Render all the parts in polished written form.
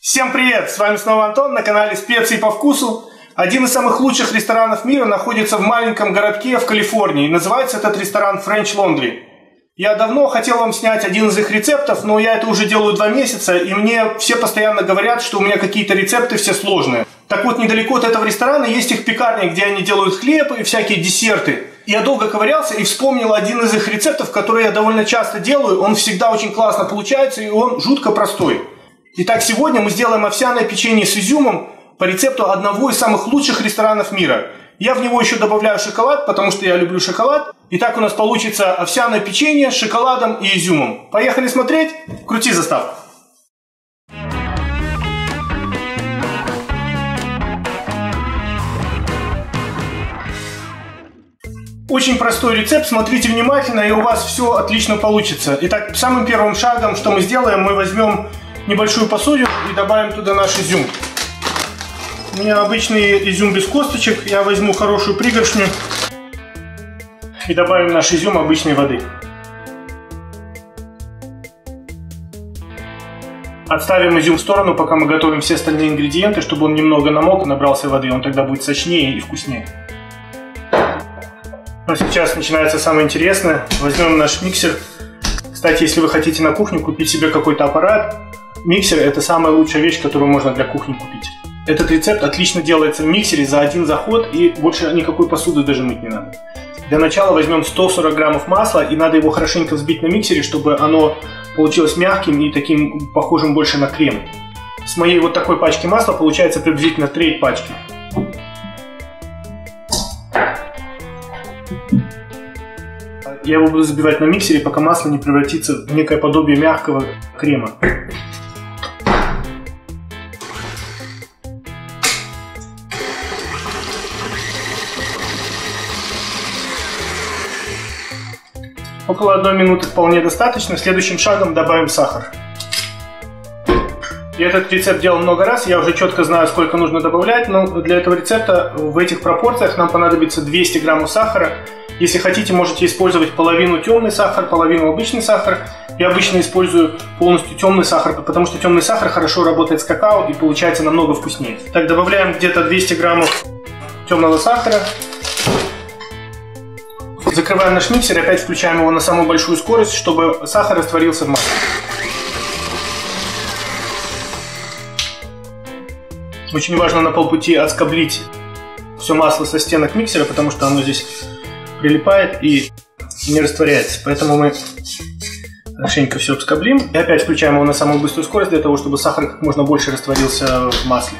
Всем привет! С вами снова Антон на канале Специи по вкусу. Один из самых лучших ресторанов мира находится в маленьком городке в Калифорнии. Называется этот ресторан French Laundry. Я давно хотел вам снять один из их рецептов, но я это уже делаю 2 месяца, и мне все постоянно говорят, что у меня какие-то рецепты все сложные. Так вот, недалеко от этого ресторана есть их пекарня, где они делают хлеб и всякие десерты. Я долго ковырялся и вспомнил один из их рецептов, который я довольно часто делаю. Он всегда очень классно получается, и он жутко простой. Итак, сегодня мы сделаем овсяное печенье с изюмом по рецепту одного из самых лучших ресторанов мира. Я в него еще добавляю шоколад, потому что я люблю шоколад. Итак, у нас получится овсяное печенье с шоколадом и изюмом. Поехали смотреть? Крути заставку. Очень простой рецепт, смотрите внимательно, и у вас все отлично получится. Итак, самым первым шагом, что мы сделаем, мы возьмем небольшую посуду и добавим туда наш изюм. У меня обычный изюм без косточек. Я возьму хорошую пригоршню и добавим наш изюм обычной воды. Отставим изюм в сторону, пока мы готовим все остальные ингредиенты, чтобы он немного намок и набрался воды. Он тогда будет сочнее и вкуснее. Но сейчас начинается самое интересное. Возьмем наш миксер. Кстати, если вы хотите на кухню купить себе какой-то аппарат, миксер – это самая лучшая вещь, которую можно для кухни купить. Этот рецепт отлично делается в миксере за один заход, и больше никакой посуды даже мыть не надо. Для начала возьмем 140 граммов масла, и надо его хорошенько взбить на миксере, чтобы оно получилось мягким и таким похожим больше на крем. С моей вот такой пачки масла получается приблизительно треть пачки. Я его буду взбивать на миксере, пока масло не превратится в некое подобие мягкого крема. Около 1 минуты вполне достаточно. Следующим шагом добавим сахар. Я этот рецепт делал много раз, я уже четко знаю, сколько нужно добавлять, но для этого рецепта в этих пропорциях нам понадобится 200 граммов сахара. Если хотите, можете использовать половину темный сахар, половину обычный сахар. Я обычно использую полностью темный сахар, потому что темный сахар хорошо работает с какао и получается намного вкуснее. Так, добавляем где-то 200 граммов темного сахара. Закрываем наш миксер и опять включаем его на самую большую скорость, чтобы сахар растворился в масле. Очень важно на полпути отскоблить все масло со стенок миксера, потому что оно здесь прилипает и не растворяется. Поэтому мы хорошенько все обскоблим. И опять включаем его на самую быструю скорость, для того, чтобы сахар как можно больше растворился в масле.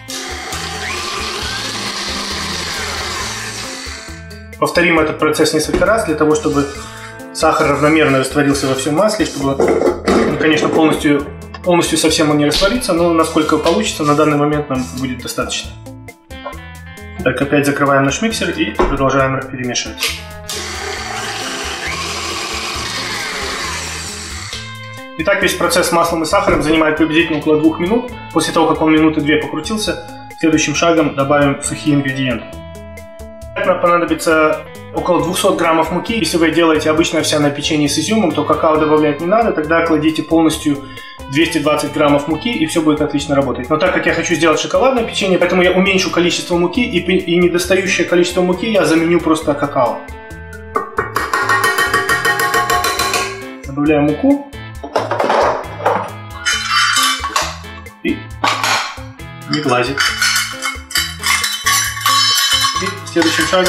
Повторим этот процесс несколько раз, для того, чтобы сахар равномерно растворился во всем масле, чтобы, ну, конечно, полностью совсем он не растворится, но насколько получится, на данный момент нам будет достаточно. Так, опять закрываем наш миксер и продолжаем перемешивать. Итак, весь процесс с маслом и сахаром занимает приблизительно около 2 минут. После того, как он минуты 2 покрутился, следующим шагом добавим сухие ингредиенты. Нам понадобится около 200 граммов муки. Если вы делаете обычное овсяное печенье с изюмом, то какао добавлять не надо. Тогда кладите полностью 220 граммов муки, и все будет отлично работать. Но так как я хочу сделать шоколадное печенье, поэтому я уменьшу количество муки, и недостающее количество муки я заменю просто какао. Добавляем муку. И не глазик. И следующим шагом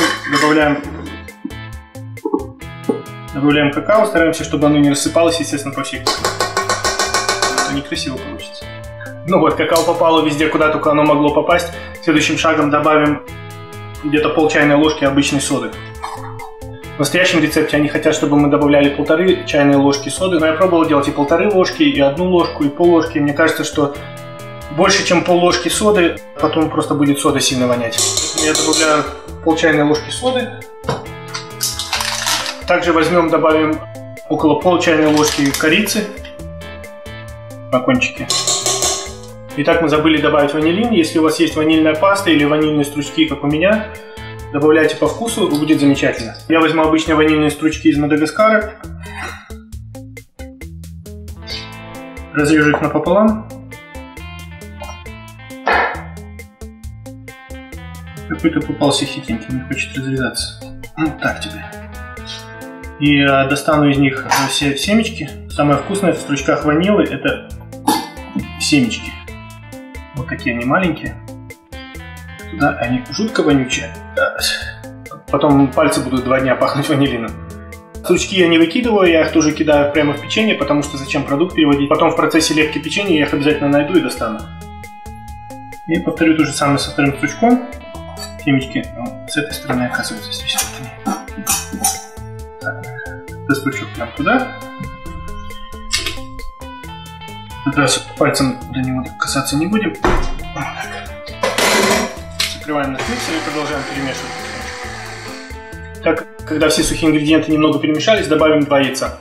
добавляем какао, стараемся, чтобы оно не рассыпалось, естественно, по всей кухне. Это некрасиво получится. Ну вот, какао попало везде, куда только оно могло попасть. Следующим шагом добавим где-то пол чайной ложки обычной соды. В настоящем рецепте они хотят, чтобы мы добавляли 1,5 чайной ложки соды, но я пробовал делать и 1,5 ложки, и 1 ложку, и пол-ложки. Мне кажется, что больше, чем пол-ложки соды, потом просто будет сода сильно вонять. Я добавляю пол чайной ложки соды. Также добавим около пол чайной ложки корицы на кончике. Итак, мы забыли добавить ванилин. Если у вас есть ванильная паста или ванильные стручки, как у меня, добавляйте по вкусу, и будет замечательно. Я возьму обычные ванильные стручки из Мадагаскара. Разрежу их напополам. Какой-то попался хитенький, не хочет разрезаться. Вот так тебе. И достану из них все семечки. Самое вкусное в стручках ванилы — это семечки. Вот такие они маленькие. Туда они жутко вонючие. Потом пальцы будут 2 дня пахнуть ванилином. Стручки я не выкидываю, я их тоже кидаю прямо в печенье, потому что зачем продукт переводить. Потом в процессе лепки печенья я их обязательно найду и достану. И повторю то же самое со вторым стручком. Семечки с этой стороны оказываются здесь. Так, стручок прям туда. Как раз пальцем до него касаться не будем. Закрываем наш миксер и продолжаем перемешивать. Так, когда все сухие ингредиенты немного перемешались, добавим 2 яйца.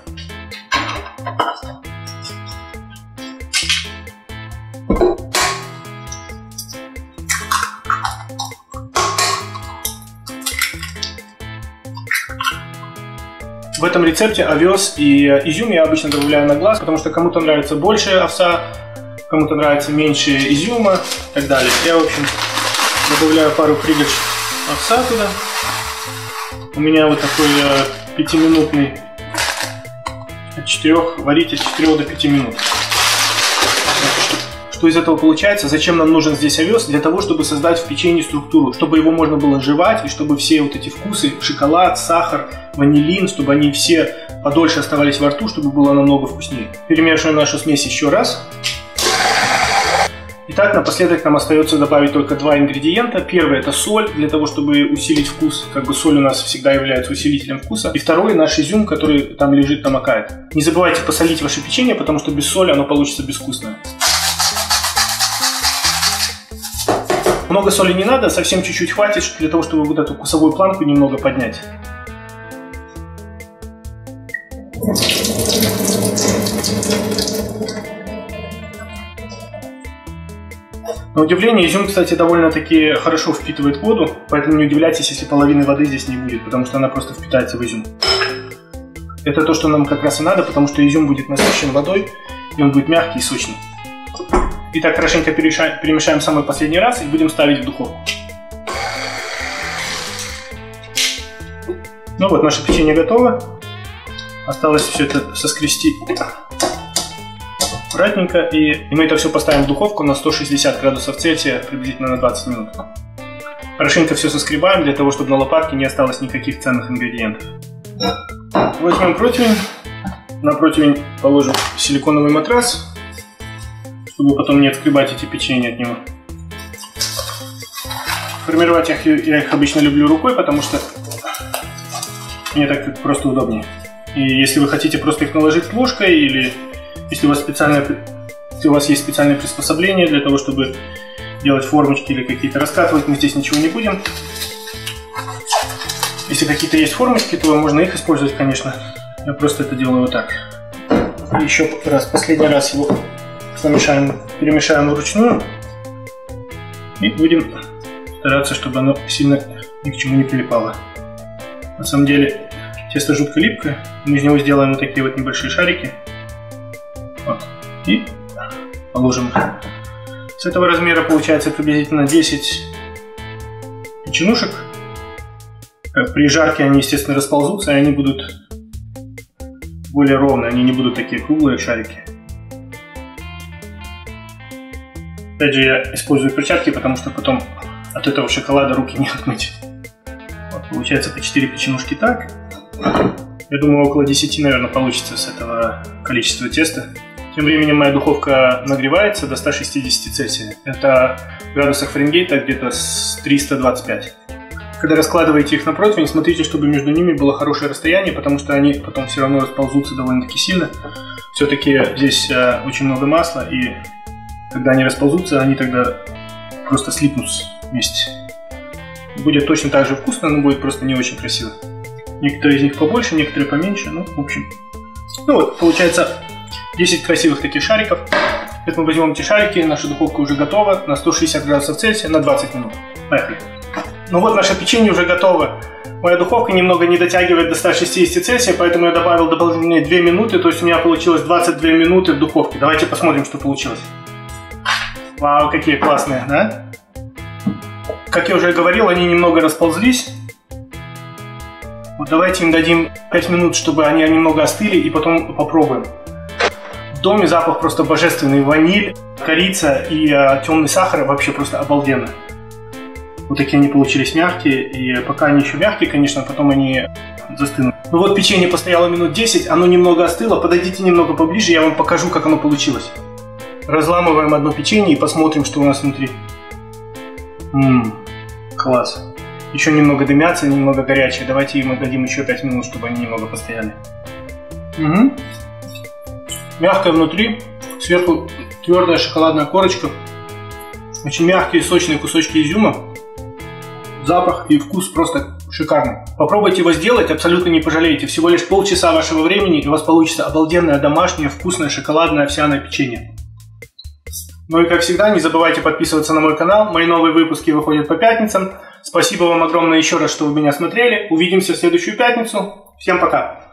В этом рецепте овес и изюм я обычно добавляю на глаз, потому что кому-то нравится больше овса, кому-то нравится меньше изюма и так далее. Я, в общем, добавляю пару пригорш овса туда. У меня вот такой 5-минутный от 4, варить от 4 до 5 минут. Что из этого получается? Зачем нам нужен здесь овес? Для того, чтобы создать в печенье структуру, чтобы его можно было жевать, и чтобы все вот эти вкусы, шоколад, сахар, ванилин, чтобы они все подольше оставались во рту, чтобы было намного вкуснее. Перемешиваем нашу смесь еще раз. Итак, напоследок нам остается добавить только 2 ингредиента. Первый — это соль, для того, чтобы усилить вкус. Как бы соль у нас всегда является усилителем вкуса. И второй — наш изюм, который там лежит, намокает. Не забывайте посолить ваше печенье, потому что без соли оно получится безвкусное. Много соли не надо, совсем чуть-чуть хватит для того, чтобы вот эту вкусовую планку немного поднять. На удивление, изюм, кстати, довольно-таки хорошо впитывает воду, поэтому не удивляйтесь, если половины воды здесь не будет, потому что она просто впитается в изюм. Это то, что нам как раз и надо, потому что изюм будет насыщен водой, и он будет мягкий и сочный. Итак, хорошенько перемешаем самый последний раз и будем ставить в духовку. Ну вот, наше печенье готово. Осталось все это соскрести аккуратненько, и мы это все поставим в духовку на 160 градусов Цельсия приблизительно на 20 минут. Хорошенько все соскребаем, для того, чтобы на лопатке не осталось никаких ценных ингредиентов. Возьмем противень, на противень положим силиконовый матрас, чтобы потом не отскребать эти печенья от него. Формировать я их обычно люблю рукой, потому что мне так просто удобнее. И если вы хотите просто их наложить ложкой, или если у вас есть специальное приспособление для того, чтобы делать формочки или какие-то раскатывать, мы здесь ничего не будем. Если какие-то есть формочки, то можно их использовать, конечно. Я просто это делаю вот так. И еще раз, последний раз его перемешаем вручную. И будем стараться, чтобы оно сильно ни к чему не прилипало. На самом деле тесто жутко липкое. Мы из него сделаем вот такие вот небольшие шарики. Вот. И положим. С этого размера получается приблизительно 10 печенушек. При жарке они, естественно, расползутся, и они будут более ровные. Они не будут такие круглые шарики. Опять же, я использую перчатки, потому что потом от этого шоколада руки не отмыть. Вот, получается по 4 печенушки так. Я думаю, около 10, наверное, получится с этого количества теста. Тем временем моя духовка нагревается до 160 Цельсия. Это в градусах Фаренгейта где-то с 325. Когда раскладываете их на противень, смотрите, чтобы между ними было хорошее расстояние, потому что они потом все равно расползутся довольно-таки сильно. Все-таки здесь очень много масла, и когда они расползутся, они тогда просто слипнут вместе. Будет точно так же вкусно, но будет просто не очень красиво. Некоторые из них побольше, некоторые поменьше, ну, в общем. Ну вот, получается 10 красивых таких шариков. Теперь мы возьмем эти шарики, наша духовка уже готова на 160 градусов Цельсия на 20 минут. Поехали. Ну вот, наше печенье уже готово. Моя духовка немного не дотягивает до 160 Цельсия, поэтому я добавил дополнительные 2 минуты, то есть у меня получилось 22 минуты в духовке. Давайте посмотрим, что получилось. Вау, какие классные, да? Как я уже говорил, они немного расползлись. Вот давайте им дадим 5 минут, чтобы они немного остыли, и потом попробуем. В доме запах просто божественный. Ваниль, корица и темный сахар вообще просто обалденно. Вот такие они получились мягкие, и пока они еще мягкие, конечно, потом они застынут. Ну вот печенье постояло минут 10, оно немного остыло. Подойдите немного поближе, я вам покажу, как оно получилось. Разламываем одно печенье и посмотрим, что у нас внутри. Класс. Еще немного дымятся, немного горячие. Давайте им отдадим еще 5 минут, чтобы они немного постояли. Мягкое внутри, сверху твердая шоколадная корочка. Очень мягкие сочные кусочки изюма. Запах и вкус просто шикарный. Попробуйте его сделать, абсолютно не пожалеете. Всего лишь полчаса вашего времени, и у вас получится обалденное домашнее вкусное шоколадное овсяное печенье. Ну и как всегда, не забывайте подписываться на мой канал. Мои новые выпуски выходят по пятницам. Спасибо вам огромное еще раз, что вы меня смотрели. Увидимся в следующую пятницу. Всем пока!